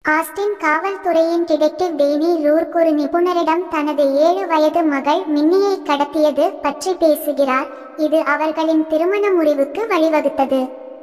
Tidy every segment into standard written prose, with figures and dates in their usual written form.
Austin காவல்துறையின் detective Danny ரூர்க் ஒரு நிபுணரிடம் தனது 7 வயது மகள் மின்னியை கடத்தியது பற்றி பேசுகிறார். இது அவர்களின் திருமண முறிவுக்கு வழிவகுத்தது.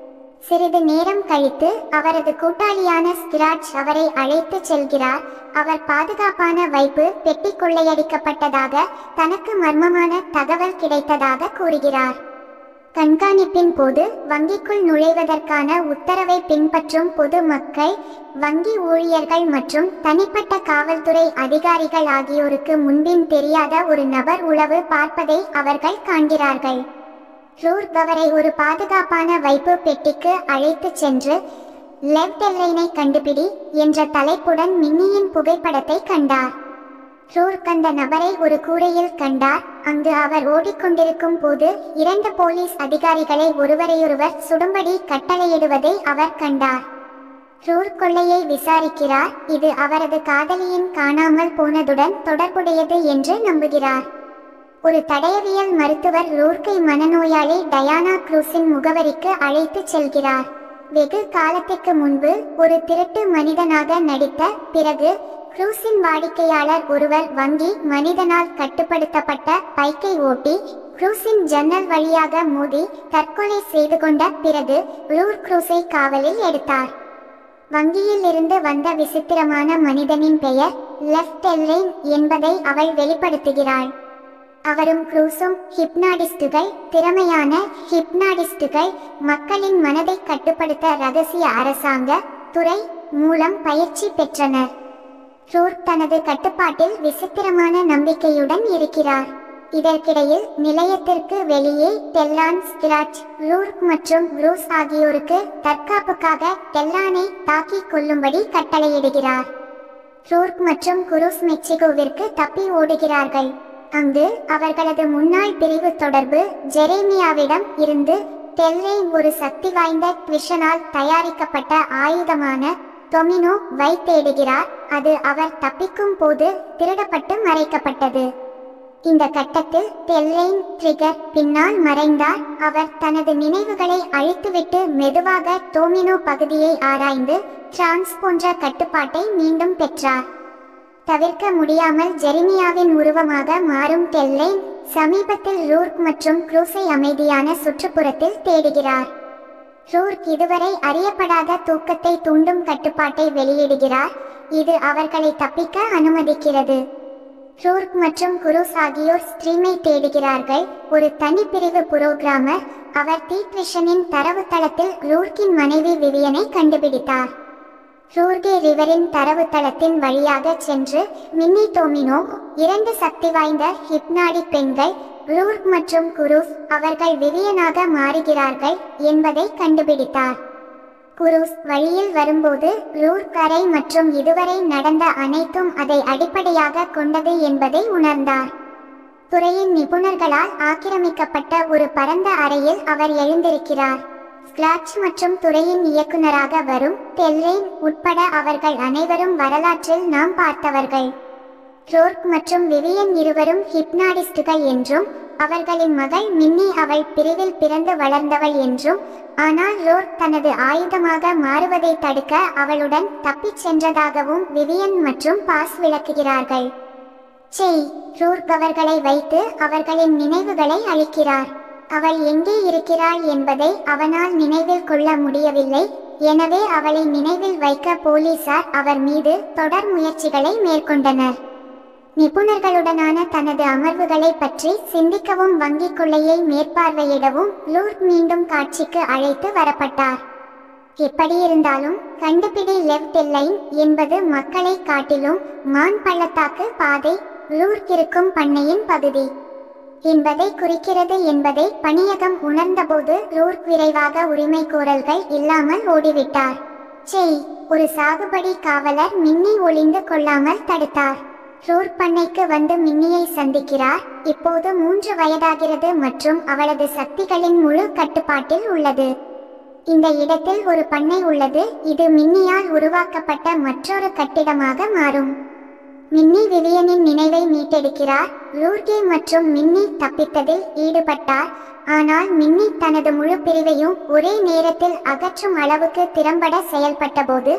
சிறிது நேரம் கழித்து அவரது கூட்டாளியான ஸ்கிராட்ச் அவரை அழைத்துச் செல்கிறார். அவர் பாதுகாப்பான வைப்பு பெட்டி கொள்ளையடிக்கப்பட்டதாக, தனக்கு மர்மமான தகவல் கிடைத்ததாக கூறுகிறார். கண்காணிப்பின் போது வங்கிக்குள் நுழைவதற்கான உத்தரவை பின்பற்றும் பொது மக்கள், வங்கி ஊழியர்கள் மற்றும் தனிப்பட்ட காவல்துறை அதிகாரிகள் ஆகியோருக்கு முன்பின் தெரியாத ஒரு நபர் உளவு பார்ப்பதை அவர்கள் காண்கிறார்கள். ரூர்க் அவரை ஒரு பாதுகாப்பான வைப்பு பெட்டிக்கு அழைத்துச் சென்று லெவ் டெல்ரைனை கண்டுபிடி என்ற தலைப்புடன் மின்னியின் புகைப்படத்தை கண்டார். ரூர்க் அந்த நபரை ஒரு கூரையில் கண்டார். அங்கு அவர் ஓடிக்கொண்டிருக்கும் போது 2 போலீஸ் அதிகாரிகளை ஒருவரையொருவர் சுடும்படி கட்டளையிடுவதை அவர் கண்டார். ரூர்க் கொள்ளையை விசாரிக்கிறார். இது அவரது காதலியின் காணாமல் போனதுடன் தொடர்புடையது என்று நம்புகிறார். ஒரு தடயவியல் மருத்துவர் ரூர்க்கை மனநோயாளி டயானா க்ரூஸின் முகவரிக்கு அழைத்துச் செல்கிறார். வெகு காலத்திற்கு முன்பு ஒரு திருட்டு மனிதனாக நடித்த பிறகு க்ரூஸின் வாடிக்கையாளர் ஒருவர் வங்கி மனிதனால் கட்டுப்படுத்தப்பட்ட பைக்கை ஓட்டி க்ரூஸின் ஜன்னல் வழியாக மோதி தற்கொலை செய்து கொண்ட பிறகு ரூர்க் க்ரூஸை காவலில் எடுத்தார். வங்கியில் இருந்து வந்த விசித்திரமான மனிதனின் பெயர் லெவ் டெல்ரைன் என்பதை அவள் வெளிப்படுத்துகிறாள். அவரும் க்ரூஸும் ஹிப்னாடிஸ்டுகள், திறமையான ஹிப்னாடிஸ்டுகள், மக்களின் மனதை கட்டுப்படுத்த இரகசிய அரசாங்க துறை மூலம் பயிற்சி பெற்றனர். ரூர்க் தனது கட்டுப்பாட்டில் விசித்திரமான நம்பிக்கையுடன் இருக்கிறார். இதற்கிடையில் நிலையத்திற்கு வெளியே டெல்லான், ஸ்கிராட்ச், ரூர்க் மற்றும் ப்ரூஸ் ஆகியோருக்கு தற்காப்புக்காக டெல்லானை தாக்கிக் கொள்ளும்படி கட்டளையிடுகிறார். ரூர்க் மற்றும் குரூஸ் மெக்சிகோவிற்கு தப்பி ஓடுகிறார்கள். அங்கு அவர்களது முன்னாள் பிரிவு தொடர்பு ஜெரேமியாவிடம் இருந்து டெல்ரைன் ஒரு சக்தி வாய்ந்த ட்விஷனால் தயாரிக்கப்பட்ட ஆயுதமான டொமினோ வை தேடுகிறார். அது அவர் தப்பிக்கும் போது திருடப்பட்டு மறைக்கப்பட்டது. இந்த கட்டத்தில் டெல்ரைன் ட்ரிகர் பின்னால் மறைந்தார். அவர் தனது நினைவுகளை அழித்துவிட்டு மெதுவாக டொமினோ பகுதியை ஆராய்ந்து டிரான்ஸ் போன்ற கட்டுப்பாட்டை மீண்டும் பெற்றார். தவிர்க்க முடியாமல் ஜெரிமியாவின் உருவமாக மாறும் டெல்ரைன் சமீபத்தில் ரூர்க் மற்றும் க்ரூஸை அமைதியான சுற்றுப்புறத்தில் தேடுகிறார். ரூர்க் இதுவரை அறியப்படாத தூக்கத்தை தூண்டும் கட்டுப்பாட்டை வெளியிடுகிறார். இது அவர்களை தப்பிக்க அனுமதிக்கிறது. ரூர்க் மற்றும் குரூஸ் ஆகியோர் ஸ்ட்ரீமை தேடுகிறார்கள். ஒரு தனிப்பிரிவு புரோகிராமர் அவர் டீட்விஷனின் தரவுத்தளத்தில் ரூர்க்கின் மனைவி விவியனை கண்டுபிடித்தார். ரூர்கே ரிவரின் தரவுத்தளத்தின் வழியாக சென்று மின்னி டொமினோ 2 சக்தி வாய்ந்த ஹிப்னாடிக் பெண்கள் ரூர்க் மற்றும் குரூஸ் அவர்கள் விவியனாக மாறுகிறார்கள் என்பதை கண்டுபிடித்தார். குரூஸ் வழியில் வரும்போது ரூர்க் அறை மற்றும் இதுவரை நடந்த அனைத்தும் அதை அடிப்படையாக கொண்டது என்பதை உணர்ந்தார். துறையின் நிபுணர்களால் ஆக்கிரமிக்கப்பட்ட ஒரு பரந்த அறையில் அவர் எழுந்திருக்கிறார். ஸ்கிராட்ச் மற்றும் துறையின் இயக்குநராக வரும் டெல்ரைன் உட்பட அவர்கள் அனைவரும் வரலாற்றில் நாம் பார்த்தவர்கள். ரூர்க் மற்றும் விவியன் இருவரும் ஹிப்னாடிஸ்டுகள் என்றும் அவர்களின் மகள் மின்னி அவள் பிரிவில் பிறந்து வளர்ந்தவள் என்றும், ஆனால் ரூர்க் தனது ஆயுதமாக மாறுவதை தடுக்க அவளுடன் தப்பிச் சென்றதாகவும் விவியன் மற்றும் பாஸ் விளக்குகிறார்கள். ரூர்க் அவர்களை வைத்து அவர்களின் நினைவுகளை அளிக்கிறார். அவள் எங்கே இருக்கிறாள் என்பதை அவனால் நினைவில் கொள்ள முடியவில்லை. எனவே அவளை நினைவில் வைக்க போலீசார் அவர் மீது தொடர் முயற்சிகளை மேற்கொண்டனர். நிபுணர்களுடனான தனது அமர்வுகளை பற்றி சிந்திக்கவும் வங்கி கொள்ளையை மேற்பார்வையிடவும் ரூர்க் மீண்டும் காட்சிக்கு அழைத்து வரப்பட்டார். எப்படியிருந்தாலும் கண்டுபிடி லெவ் டெல்ரைன் என்பது மக்களை காட்டிலும் மான் பள்ளத்தாக்கு பாதை ரூர்க் இருக்கும் பண்ணையின் பகுதி என்பதை குறிக்கிறது என்பதை பணியகம் உணர்ந்தபோது ரூர்க் விரைவாக உரிமைகோரல்கள் இல்லாமல் ஓடிவிட்டார். ஒரு சாகுபடி காவலர் மின்னி ஒளிந்து கொள்ளாமல் தடுத்தார். ரூர்க் பண்ணைக்கு வந்து மின்னியை சந்திக்கிறார். இப்போது 3 வயதாகிறது மற்றும் அவளது சக்திகளின் முழு கட்டுப்பாட்டில் உள்ளது. இந்த இடத்தில் ஒரு பண்ணை உள்ளது. இது மின்னியால் உருவாக்கப்பட்ட மற்றொரு கட்டிடமாக மாறும். மின்னி விவியனின் நினைவை மீட்டெடுக்கிறார். ரூர்கே மற்றும் மின்னி தப்பித்ததில் ஈடுபட்டார். ஆனால் மின்னி தனது முழு பிரிவையும் ஒரே நேரத்தில் அகற்றும் அளவுக்கு திறம்பட செயல்பட்டபோது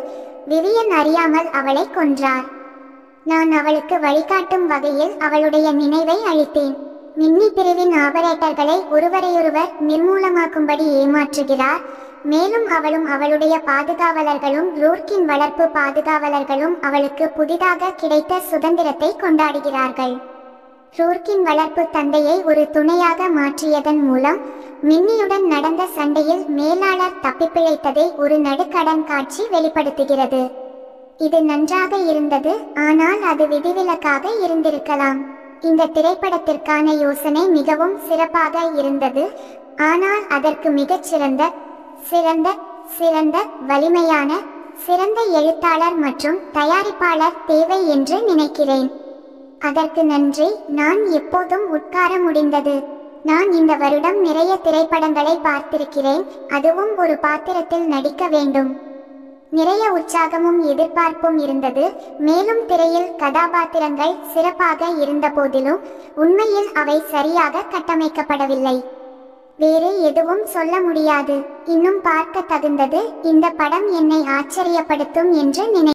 விவியன் அறியாமல் அவளை கொன்றார். நான் அவளுக்கு வழிகாட்டும் வகையில் அவளுடைய நினைவை அளித்தேன். மின்னி பிரிவின் ஆபரேட்டர்களை ஒருவரையொருவர் நிர்மூலமாக்கும்படி ஏமாற்றுகிறார். மேலும் அவளும் அவளுடைய பாதுகாவலர்களும் ரூர்க்கின் வளர்ப்பு பாதுகாவலர்களும் அவளுக்கு புதிதாக கிடைத்த சுதந்திரத்தை கொண்டாடுகிறார்கள். ரூர்க்கின் வளர்ப்பு தந்தையை ஒரு துணையாக மாற்றியதன் மூலம் மின்னியுடன் நடந்த சண்டையில் மேலாளர் தப்பிப்பிழைத்ததை ஒரு நடுக்கடன் காட்சி வெளிப்படுத்துகிறது. இது நன்றாக இருந்தது, ஆனால் அது விதிவிலக்காக இருந்திருக்கலாம். இந்த திரைப்படத்திற்கான யோசனை மிகவும் சிறப்பாக இருந்தது, ஆனால் அதற்கு மிகச்சிறந்த சிறந்த சிறந்த வலிமையான சிறந்த எழுத்தாளர் மற்றும் தயாரிப்பாளர் தேவை என்று நினைக்கிறேன். அதற்கு நன்றி. நான் எப்போதும் உட்கார முடிந்தது. நான் இந்த வருடம் நிறைய திரைப்படங்களை பார்த்திருக்கிறேன், அதுவும் ஒரு பாத்திரத்தில் நடிக்க வேண்டும். நிறைய உற்சாகமும் எதிர்பார்ப்பும் இருந்தது. மேலும் திரையில் கதாபாத்திரங்கள் சிறப்பாக இருந்த போதிலும் உண்மையில் அவை சரியாக கட்டமைக்கப்படவில்லை. வேறு எதுவும் சொல்ல முடியாது. இன்னும் பார்க்க தகுந்தது. இந்த படம் என்னை ஆச்சரியப்படுத்தும் என்று நினை